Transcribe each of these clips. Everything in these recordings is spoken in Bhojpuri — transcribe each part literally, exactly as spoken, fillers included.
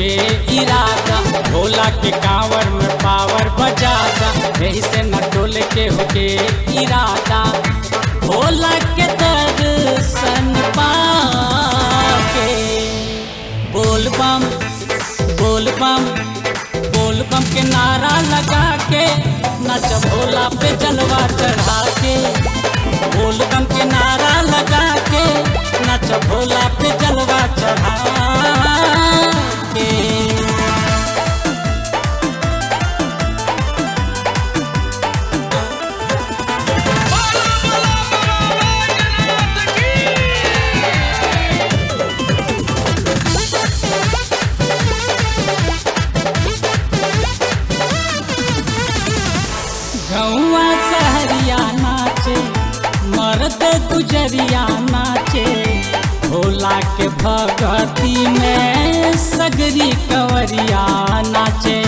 इरादा, भोला के कांवर में पावर बजाता, यही से न डोले के होके इरादा। भोला के दर्शन पाके बोल बम बोल बम बोल बम के नारा लगा के नच भोला पे जलवा चढ़ा के। बोल बम के नारा लगा के नच भोला पे जलवा चढ़ा के। गौआ सहरिया नाचे, मर्द गुजरिया नाचे, भोला के भगती में सगरी कंवरिया नाचे।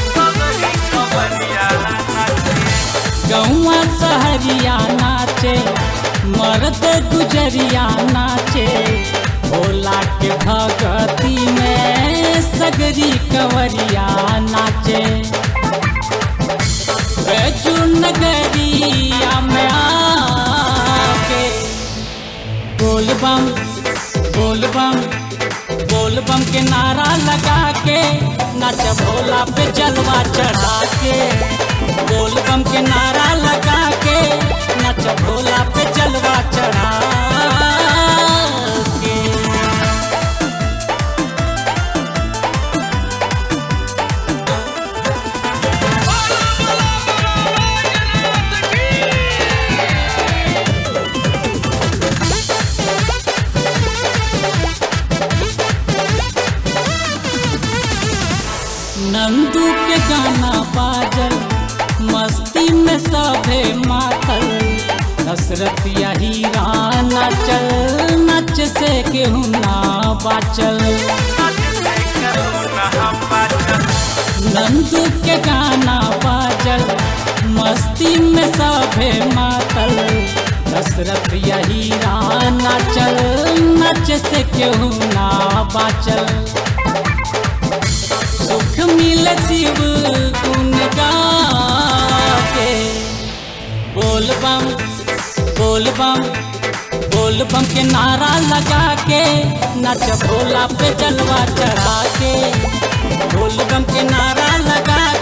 गौआ सहरिया नाचे, मर्द गुजरिया नाचे, भोला के भगती में सगरी कंवरिया नाचे। बैजू नगरिया में आके बोल बम बोल बम बोल बम के नारा लगा के नच भोला पे जलवा चढ़ा के। बोल बम के नारा लगा के नच भोला पे जलवा चढ़ा के। नंदू के गाना बाजल, मस्ती में सभे मातल, दशरथ हीरा नाचल, नच से केहू ना बाचल। नंदू के गाना बाजल, मस्ती में सभे मातल, दशरथ हीरा नाचल, नच से केहू ना बाचल। सुख मिल शिव गुण गाके बोल बम बोल बम बोल बम के नारा लगा के नच भोला पे जलवा चढ़ा के। बोल बम के नारा लगा